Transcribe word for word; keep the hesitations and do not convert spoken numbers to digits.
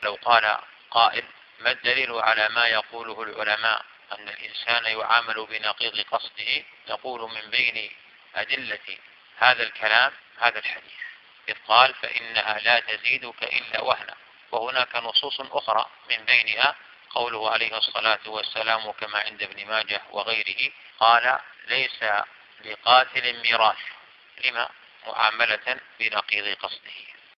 لو قال قائل: ما الدليل على ما يقوله العلماء أن الإنسان يعامل بنقيض قصده؟ نقول: من بين أدلة هذا الكلام هذا الحديث، إذ قال: فإنها لا تزيدك إلا وهنا. وهناك نصوص أخرى من بينها قوله عليه الصلاة والسلام كما عند ابن ماجه وغيره، قال: ليس لقاتل ميراث. لما؟ معاملة بنقيض قصده.